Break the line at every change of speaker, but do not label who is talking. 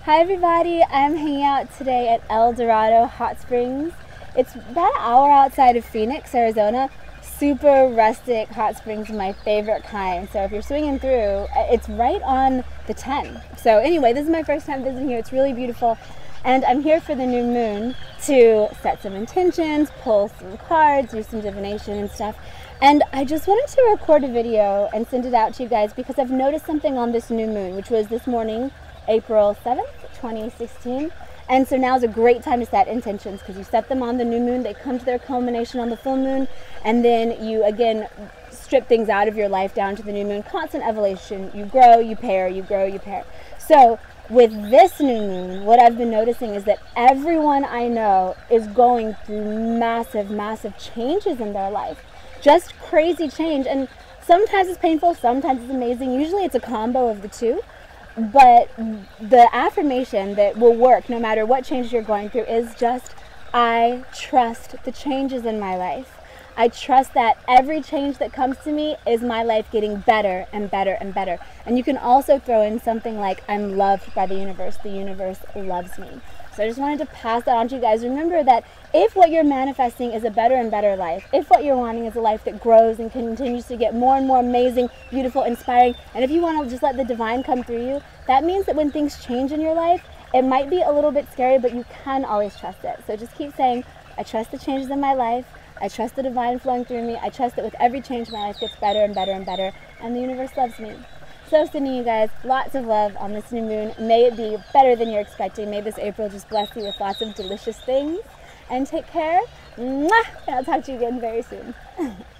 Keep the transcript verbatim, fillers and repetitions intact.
Hi everybody, I'm hanging out today at El Dorado Hot Springs. It's about an hour outside of Phoenix, Arizona. Super rustic hot springs, my favorite kind. So if you're swinging through, it's right on the ten. So anyway, this is my first time visiting here. It's really beautiful. And I'm here for the new moon to set some intentions, pull some cards, do some divination and stuff. And I just wanted to record a video and send it out to you guys because I've noticed something on this new moon, which was this morning, April seventh, twenty sixteen. And so now's a great time to set intentions because you set them on the new moon, they come to their culmination on the full moon, and then you again strip things out of your life down to the new moon. Constant evolution. You grow, you pair, you grow, you pair. So with this new moon, what I've been noticing is that everyone I know is going through massive, massive changes in their life. Just crazy change. And sometimes it's painful, sometimes it's amazing. Usually it's a combo of the two. But the affirmation that will work no matter what changes you're going through is just, I trust the changes in my life. I trust that every change that comes to me is my life getting better and better and better. And you can also throw in something like, I'm loved by the universe. The universe loves me. So I just wanted to pass that on to you guys. Remember that if what you're manifesting is a better and better life, if what you're wanting is a life that grows and continues to get more and more amazing, beautiful, inspiring, and if you want to just let the divine come through you, that means that when things change in your life, it might be a little bit scary, but you can always trust it. So just keep saying, I trust the changes in my life. I trust the divine flowing through me. I trust that with every change, my life gets better and better and better, and the universe loves me. So sending you guys lots of love on this new moon. May it be better than you're expecting. May this April just bless you with lots of delicious things. And take care. Mwah! And I'll talk to you again very soon.